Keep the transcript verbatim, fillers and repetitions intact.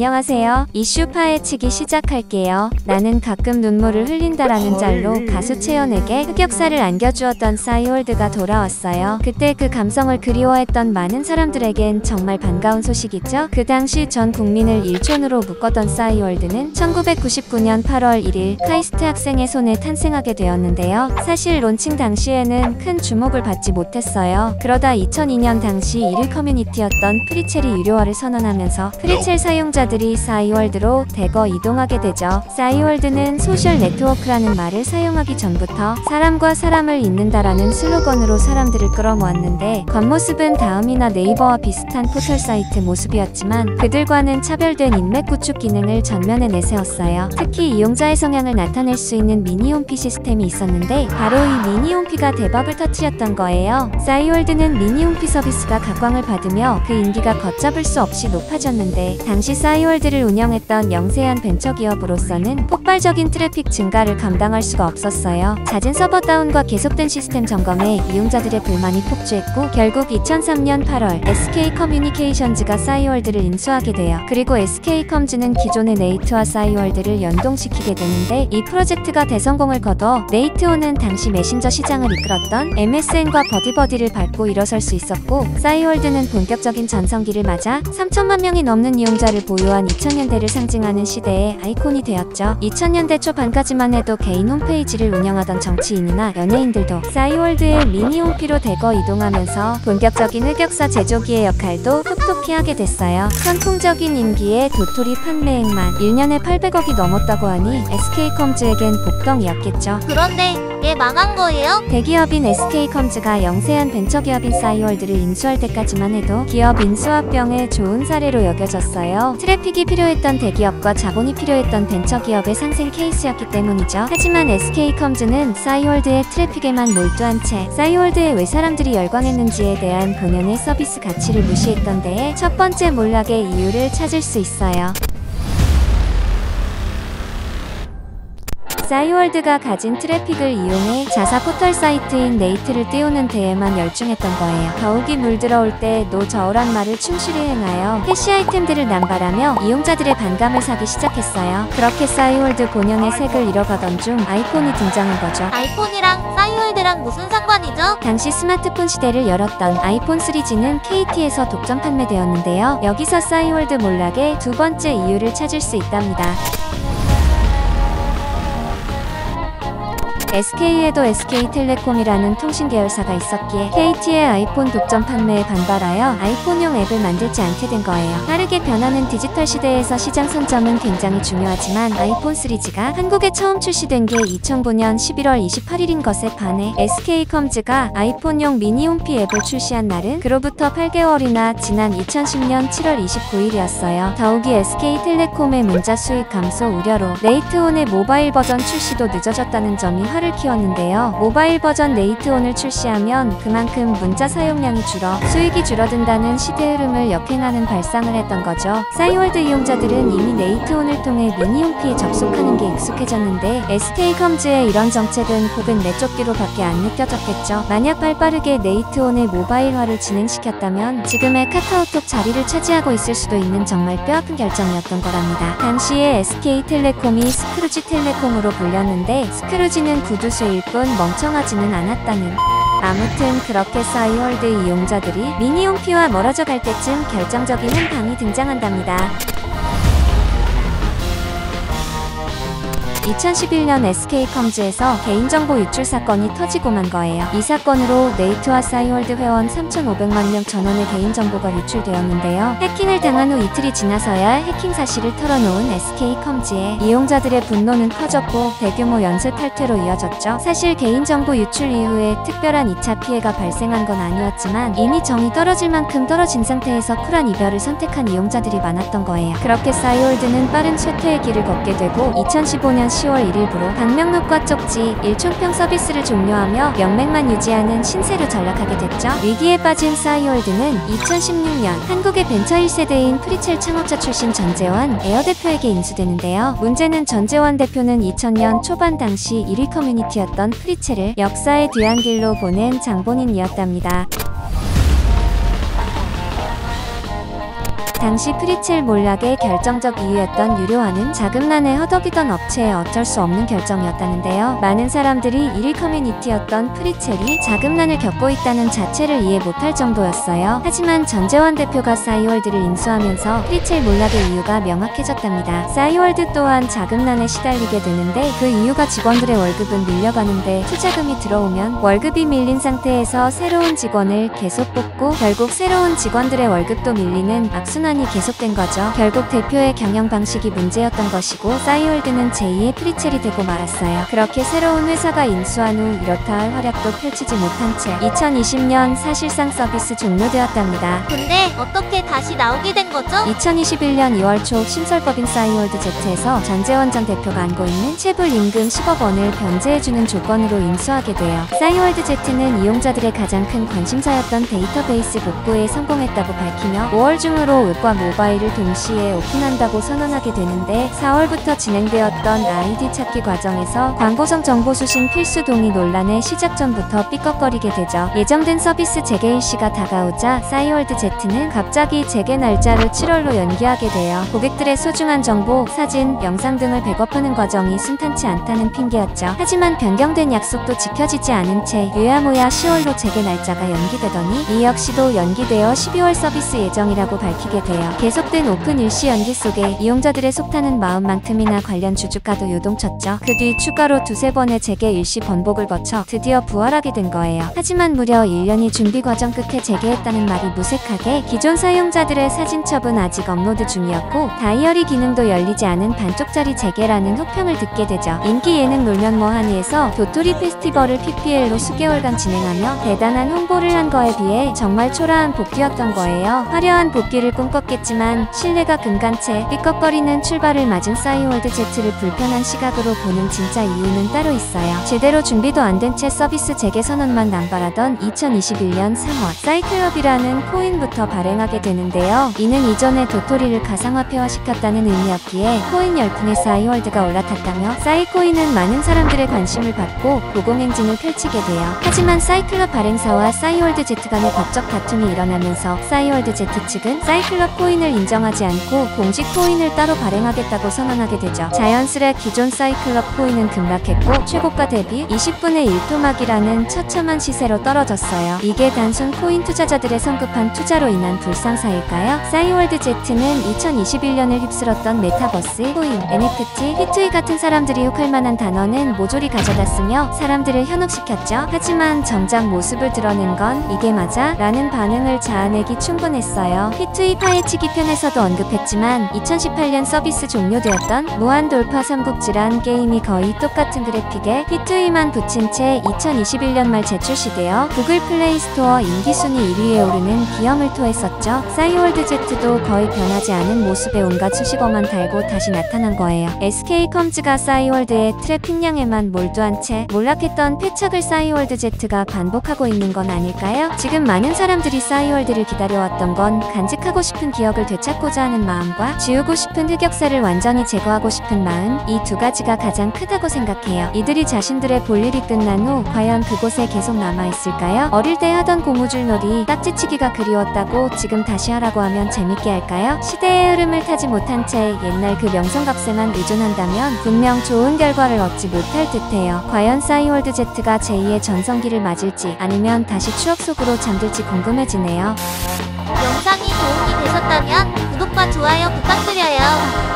안녕하세요. 이슈 파헤치기 시작할게요. 나는 가끔 눈물을 흘린다라는 짤로 가수 채연에게 흑역사를 안겨주었던 싸이월드가 돌아왔어요. 그때 그 감성을 그리워했던 많은 사람들에겐 정말 반가운 소식이죠. 그 당시 전 국민을 일촌으로 묶었던 싸이월드는 천구백구십구 년 팔월 일일 카이스트 학생의 손에 탄생하게 되었는데요. 사실 론칭 당시에는 큰 주목을 받지 못했어요. 그러다 이천이 년 당시 일일 커뮤니티였던 프리첼이 유료화를 선언하면서 프리첼 사용자들이 싸이월드로 대거 이동하게 되죠. 싸이월드는 소셜 네트워크라는 말을 사용하기 전부터 사람과 사람을 잇는다라는 슬로건으로 사람들을 끌어모았는데 겉모습은 다음이나 네이버와 비슷한 포털 사이트 모습이었지만 그들과는 차별된 인맥 구축 기능을 전면에 내세웠어요. 특히 이용자의 성향을 나타낼 수 있는 미니홈피 시스템이 있었는데 바로 이 미니홈피가 대박을 터뜨렸던 거예요. 싸이월드는 미니홈피 서비스가 각광을 받으며 그 인기가 걷잡을 수 없이 높아졌는데 당시 싸이월드를 운영했던 영세한 벤처기업으로서는 폭발적인 트래픽 증가를 감당할 수가 없었어요. 잦은 서버 다운과 계속된 시스템 점검에 이용자들의 불만이 폭주했고 결국 이천삼 년 팔월 에스케이커뮤니케이션즈가 싸이월드를 인수하게 돼요. 그리고 에스케이컴즈는 기존의 네이트와 싸이월드를 연동시키게 되는데 이 프로젝트가 대성공을 거둬 네이트오는 당시 메신저 시장을 이끌었던 엠에스엔과 버디버디를 밟고 일어설 수 있었고 싸이월드는 본격적인 전성기를 맞아 삼천만 명이 넘는 이용자를 보유한 이천 년대를 상징하는 시대의 아이콘이 되었죠. 이천 년대 초반까지만 해도 개인 홈페이지를 운영하던 정치인이나 연예인들도 싸이월드의 미니홈피로 대거 이동하면서 본격적인 흑역사 제조기의 역할도 톡톡히 하게 됐어요. 선풍적인 인기에 도토리 판매액만 일 년에 팔백억이 넘었다고 하니 에스케이컴즈에겐 복덩이였겠죠. 그런데 얘 망한 거예요? 대기업인 에스케이컴즈가 영세한 벤처기업인 싸이월드를 인수할 때까지만 해도 기업 인수합병의 좋은 사례로 여겨졌어요. 트래픽이 필요했던 대기업과 자본이 필요했던 벤처기업의 상생 케이스였기 때문이죠. 하지만 에스케이컴즈는 싸이월드의 트래픽에만 몰두한 채 싸이월드에 왜 사람들이 열광했는지에 대한 본연의 서비스 가치를 무시했던 데에 첫 번째 몰락의 이유를 찾을 수 있어요. 싸이월드가 가진 트래픽을 이용해 자사 포털 사이트인 네이트를 띄우는 데에만 열중했던 거예요. 더욱이 물들어올 때 노저울한 말을 충실히 행하여 캐시 아이템들을 남발하며 이용자들의 반감을 사기 시작했어요. 그렇게 싸이월드 본연의 색을 잃어가던 중 아이폰이 등장한 거죠. 아이폰이랑 싸이월드랑 무슨 상관이죠? 당시 스마트폰 시대를 열었던 아이폰 쓰리지는 케이티에서 독점 판매되었는데요. 여기서 싸이월드 몰락의 두 번째 이유를 찾을 수 있답니다. 에스케이에도 에스케이텔레콤이라는 통신 계열사가 있었기에 케이티의 아이폰 독점 판매에 반발하여 아이폰용 앱을 만들지 않게 된 거예요. 빠르게 변하는 디지털 시대에서 시장 선점은 굉장히 중요하지만 아이폰 쓰리지가 한국에 처음 출시된 게 이천구 년 십일월 이십팔일인 것에 반해 에스케이컴즈가 아이폰용 미니홈피 앱을 출시한 날은 그로부터 팔 개월이나 지난 이천십 년 칠월 이십구일이었어요. 더욱이 에스케이텔레콤의 문자 수익 감소 우려로 네이트온의 모바일 버전 출시도 늦어졌다는 점이 화 를 키웠는데요. 모바일 버전 네이트온을 출시하면 그만큼 문자 사용량이 줄어 수익이 줄어든다는 시대 흐름을 역행하는 발상을 했던 거죠. 싸이월드 이용자들은 이미 네이트온을 통해 미니홈피에 접속하는 게 익숙해졌는데 에스케이컴즈의 이런 정책은 혹은 내쫓기로 밖에 안 느껴졌겠죠. 만약 발빠르게 네이트온의 모바일화를 진행시켰다면 지금의 카카오톡 자리를 차지하고 있을 수도 있는 정말 뼈아픈 결정이었던 거랍니다. 당시에 에스케이텔레콤이 스크루지텔레콤으로 불렸는데 스크루지는 구두쇠일 뿐 멍청하지는 않았다는. 아무튼 그렇게 싸이월드 이용자들이 미니홈피와 멀어져 갈 때쯤 결정적인 한 방이 등장한답니다. 이천십일 년 에스케이컴즈에서 개인정보 유출 사건이 터지고 만 거예요. 이 사건으로 네이트와 싸이월드 회원 삼천오백만 명 전원의 개인정보가 유출되었는데요. 해킹을 당한 후 이틀이 지나서야 해킹 사실을 털어놓은 에스케이컴즈에 이용자들의 분노는 커졌고 대규모 연쇄 탈퇴로 이어졌죠. 사실 개인정보 유출 이후에 특별한 이 차 피해가 발생한 건 아니었지만 이미 정이 떨어질 만큼 떨어진 상태에서 쿨한 이별을 선택한 이용자들이 많았던 거예요. 그렇게 싸이월드는 빠른 쇠퇴의 길을 걷게 되고 이천십오 년 시월 일일부로 방명록과 쪽지, 일촌평 서비스를 종료하며 명맥만 유지하는 신세로 전락하게 됐죠. 위기에 빠진 싸이월드는 이천십육 년 한국의 벤처 일 세대인 프리첼 창업자 출신 전재원 에어 대표에게 인수되는데요. 문제는 전재원 대표는 이천 년 초반 당시 일위 커뮤니티였던 프리첼을 역사의 뒤안길로 보낸 장본인이었답니다. 당시 프리첼 몰락의 결정적 이유였던 유료화는 자금난에 허덕이던 업체의 어쩔 수 없는 결정이었다는데요. 많은 사람들이 일일 커뮤니티였던 프리첼이 자금난을 겪고 있다는 자체를 이해 못할 정도였어요. 하지만 전재원 대표가 싸이월드를 인수하면서 프리첼 몰락의 이유가 명확해졌답니다. 싸이월드 또한 자금난에 시달리게 되는데 그 이유가 직원들의 월급은 밀려가는데 투자금이 들어오면 월급이 밀린 상태에서 새로운 직원을 계속 뽑고 결국 새로운 직원들의 월급도 밀리는 악순환이 계속된 거죠. 결국 대표의 경영 방식이 문제였던 것이고 싸이월드는 제이의 프리첼이 되고 말았어요. 그렇게 새로운 회사가 인수한 후 이렇다 할 활약도 펼치지 못한 채 이천이십 년 사실상 서비스 종료되었답니다. 근데 어떻게 다시 나오게 된 거죠? 이천이십일 년 이월 초 신설법인 싸이월드 제트에서 전재원 전 대표가 안고 있는 체불 임금 십억 원을 변제해주는 조건으로 인수하게 돼요. 싸이월드 제트는 이용자들의 가장 큰 관심사였던 데이터베이스 복구에 성공했다고 밝히며 오월 중으로 웹과 모바일을 동시에 오픈한다고 선언하게 되는데 사월부터 진행되었던 아이디 찾기 과정에서 광고성 정보 수신 필수 동의 논란의 시작 전부터 삐걱거리게 되죠. 예정된 서비스 재개 일시가 다가오자 싸이월드 제트는 갑자기 재개 날짜를 칠월로 연기하게 돼요. 고객들의 소중한 정보, 사진, 영상 등을 백업하는 과정이 순탄치 않다는 핑계였죠. 하지만 변경된 약속도 지켜지지 않은 채 유야무야 시월로 재개 날짜가 연기되더니 이 역시도 연기되어 십이월 서비스 예정이라고 밝히게 돼요. 계속된 오픈 일시 연기 속에 이용자들의 속타는 마음만큼이나 관련 주주가도 요동쳤죠. 그 뒤 추가로 두세 번의 재개 일시 번복을 거쳐 드디어 부활하게 된 거예요. 하지만 무려 일 년이 준비 과정 끝에 재개했다는 말이 무색하게 기존 사용자들의 사진첩은 아직 업로드 중이었고 다이어리 기능도 열리지 않은 반쪽짜리 재개라는 혹평을 듣게 되죠. 인기 예능 놀면 뭐하니에서 도토리 페스티벌을 피피엘로 수개월간 진행하며 대단한 홍보를 한 거에 비해 정말 초라한 복귀였던 거예요. 화려한 복귀를 꿈꿨겠지만 신뢰가 금간 채 삐걱거리는 출발을 맞은 싸이월드 제트를 불편한 시각으로 보는 진짜 이유는 따로 있어요. 제대로 준비도 안 된 채 서비스 재개 선언만 남발하던 이천이십일 년 삼월 싸이클럽이라는 코인부터 발행하게 되는데요. 이는 이전에 도토리를 가상화폐화시켰다는 의미였기에 코인 열풍에 싸이월드가 올라탔다며 싸이코인은 많은 사람들의 관심을 받고 고공행진을 펼치게 돼요. 하지만 싸이클럽 발행사와 싸이월드 제트 간의 법적 다툼이 일어나면서 싸이월드 제트 측은 싸이클럽 코인을 인정하지 않고 공식 코인을 따로 발행하겠다고 선언하게 되죠. 자연스레 기존 싸이클럽 코인은 급락했고 최고가 대비 이십분의 일 토막이라는 처참한 시세로 떨어졌어요. 이게 단순 코인 투자자들의 성급한 투자로 인한 불상사일까요? 싸이월드 제트는 이천이십일 년을 휩쓸었던 메타버스, 코인, 엔에프티, 피투이 같은 사람들이 욕할 만한 단어는 모조리 가져다 쓰며 사람들을 현혹시켰죠. 하지만 정작 모습을 드러낸 건 이게 맞아? 라는 반응을 자아내기 충분했어요. 피투이 파헤치기 편에서도 언급했지만 이천십팔 년 서비스 종료되었던 무한돌파 삼국지란 게임이 거의 똑같은 그래픽에 피투이만 붙인 채 이천이십일 년 말 재출시되어 구글 플레이 스토어 인기순위 일 위에 오르는 기염을 토했었죠. 싸이월드 제트도 거의 변하지 않은 모습에 온갖 수식어만 달고 다시 나타난 거예요. 에스케이컴즈가 싸이월드의 트래픽량에만 몰두한 채 몰락했던 패착을 싸이월드 제트가 반복하고 있는 건 아닐까요? 지금 많은 사람들이 싸이월드를 기다려왔던 건 간직하고 싶은 기억을 되찾고자 하는 마음과 지우고 싶은 흑역사를 완전히 제거하고 싶은 마음, 이 두 가지가 가장 크다고 생각해요. 이들이 자신들의 볼일이 끝난 후 과연 그곳에 계속 남아있을까요? 어릴 때 하던 고무줄 놀이, 딱지치기가 그리웠다고 지금 다시 하라고 하면 재밌게 할까요? 시대의 흐름을 타지 못한 채 옛날 그 명성각세만 의존한다면 분명 좋은 결과를 얻지 못할 듯해요. 과연 싸이월드 제트가 제이의 전성기를 맞을지 아니면 다시 추억 속으로 잠들지 궁금해지네요. 영상이 도움이 되셨다면 구독과 좋아요 부탁드려요.